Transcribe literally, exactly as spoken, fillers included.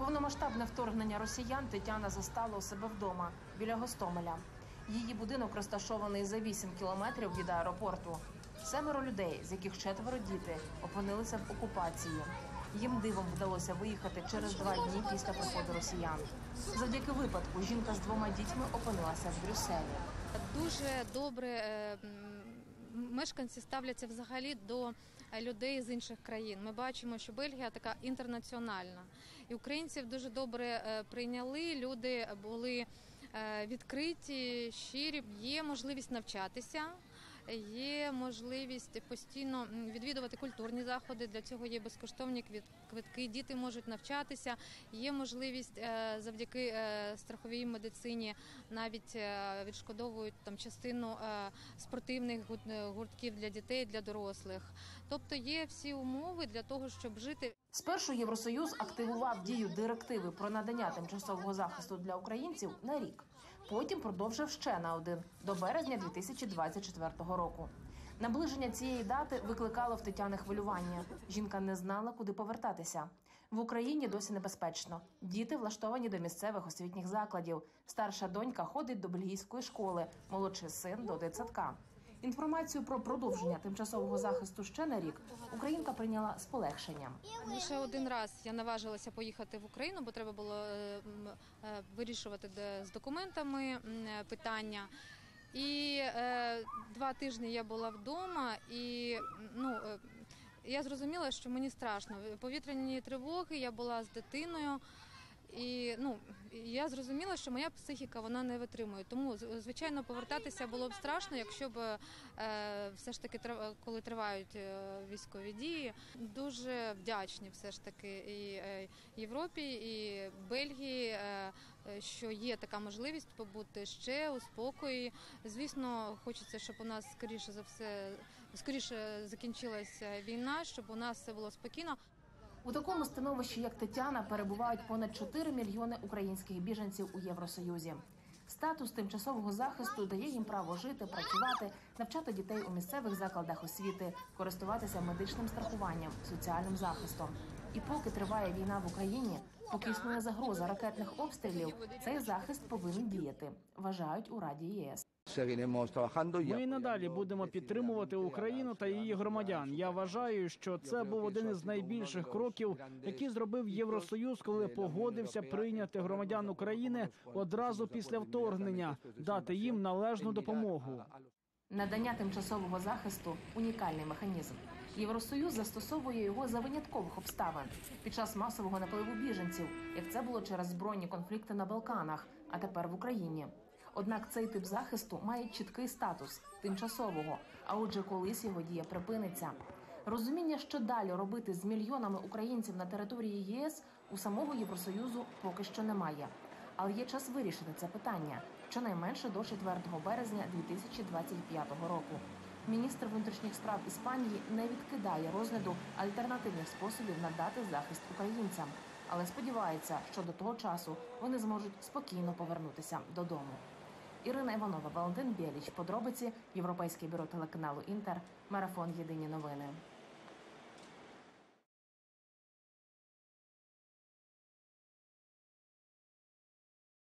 Повномасштабне вторгнення росіян Тетяна застала у себе вдома, біля Гостомеля. Її будинок розташований за вісім кілометрів від аеропорту. Семеро людей, з яких четверо діти, опинилися в окупації. Їм дивом вдалося виїхати через два дні після приходу росіян. Завдяки випадку жінка з двома дітьми опинилася в Брюсселі. Дуже добре мешканці ставляться взагалі до людей з інших країн. Ми бачимо, що Бельгія така інтернаціональна. І українців дуже добре прийняли, люди були відкриті, щирі, є можливість навчатися. Є можливість постійно відвідувати культурні заходи, для цього є безкоштовні квитки, діти можуть навчатися, є можливість завдяки страховій медицині навіть відшкодовують там частину спортивних гуртків для дітей, для дорослих. Тобто є всі умови для того, щоб жити. Спершу Євросоюз активував дію директиви про надання тимчасового захисту для українців на рік. Потім продовжив ще на один – до березня дві тисячі двадцять четвертого року. Наближення цієї дати викликало в Тетяни хвилювання. Жінка не знала, куди повертатися. В Україні досі небезпечно. Діти влаштовані до місцевих освітніх закладів. Старша донька ходить до бельгійської школи, молодший син – до дитсадка. Інформацію про продовження тимчасового захисту ще на рік українка прийняла з полегшенням. Лише один раз я наважилася поїхати в Україну, бо треба було вирішувати з документами питання. І е, два тижні я була вдома, і ну, я зрозуміла, що мені страшно. Повітряні тривоги, я була з дитиною. І ну, я зрозуміла, що моя психіка вона не витримує. Тому, звичайно, повертатися було б страшно, якщо б е, все ж таки, коли тривають військові дії, дуже вдячні все ж таки і Європі, і Бельгії, е, що є така можливість побути ще у спокої. Звісно, хочеться, щоб у нас скоріше за все, скоріше закінчилася війна, щоб у нас все було спокійно. У такому становищі, як Тетяна, перебувають понад чотири мільйони українських біженців у Євросоюзі. Статус тимчасового захисту дає їм право жити, працювати, навчати дітей у місцевих закладах освіти, користуватися медичним страхуванням, соціальним захистом. І поки триває війна в Україні, поки існує загроза ракетних обстрілів, цей захист повинен діяти, вважають у Раді ЄС. Ми і надалі будемо підтримувати Україну та її громадян. Я вважаю, що це був один із найбільших кроків, які зробив Євросоюз, коли погодився прийняти громадян України одразу після вторгнення, дати їм належну допомогу. Надання тимчасового захисту – унікальний механізм. Євросоюз застосовує його за виняткових обставин під час масового напливу біженців, як це було через збройні конфлікти на Балканах, а тепер в Україні. Однак цей тип захисту має чіткий статус – тимчасового, а отже колись його дія припиниться. Розуміння, що далі робити з мільйонами українців на території ЄС, у самого Євросоюзу поки що немає. Але є час вирішити це питання, щонайменше до четвертого березня дві тисячі двадцять п'ятого року. Міністр внутрішніх справ Іспанії не відкидає розгляду альтернативних способів надати захист українцям, але сподівається, що до того часу вони зможуть спокійно повернутися додому. Ірина Іванова, Валентин Біліч. Подробиці. Європейське бюро телеканалу «Інтер». Марафон. Єдині новини.